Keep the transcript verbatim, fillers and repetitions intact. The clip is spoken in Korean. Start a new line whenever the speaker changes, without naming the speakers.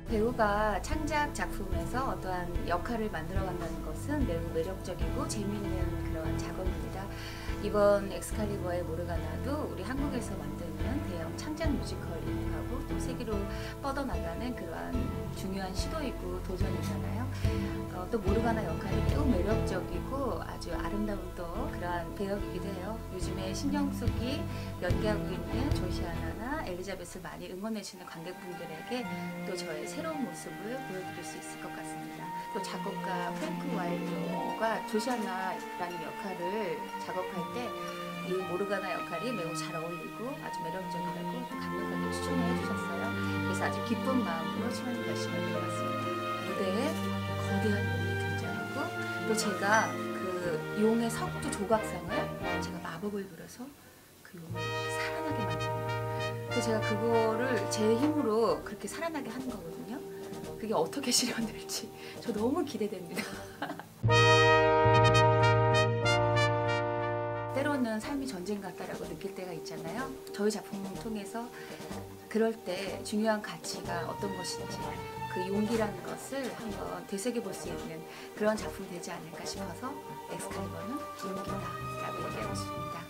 배우가 창작 작품에서 어떠한 역할을 만들어간다는 것은 매우 매력적이고 재미있는 그런 작업입니다. 이번 엑스칼리버의 모르가나도 우리 한국에서 만드는 대형 창작 뮤지컬이기도 하고 또 세계로 뻗어나가는 그러한 중요한 시도이고 도전이잖아요. 어, 또 모르가나 역할이 매우 매력적이고 아주 아름다운 또 그러한 배역이기도 해요. 요즘에 신경숙이 연기하고 있는 조시아나나 엘리자벳을 많이 응원해주는 관객분들에게 또 저의 새로운 모습을 보여드릴 수 있을 것 같습니다. 또 작곡가 프랭크 와일드가 조시아나라는 역할을 작업할 때 이 모르가나 역할이 매우 잘 어울리고 아주 매력적이라고 또 강력하게 추천을 해주셨어요. 그래서 아주 기쁜 마음으로 수많은 결심을 내려왔습니다. 무대에 거대한 용이 등장하고 또 제가 그 용의 석두 조각상을 제가 마법을 부려서 그 용을 이렇게 살아나게 만드는, 그래서 제가 그거를 제 힘으로 그렇게 살아나게 하는 거거든요. 그게 어떻게 실현될지 저 너무 기대됩니다. 때로는 삶이 전쟁 같다라고 느낄 때가 있잖아요. 저희 작품을 통해서 그럴 때 중요한 가치가 어떤 것인지 그 용기라는 것을 한번 되새겨 볼 수 있는 그런 작품이 되지 않을까 싶어서 엑스칼리버는 용기다 라고 얘기하고 싶습니다.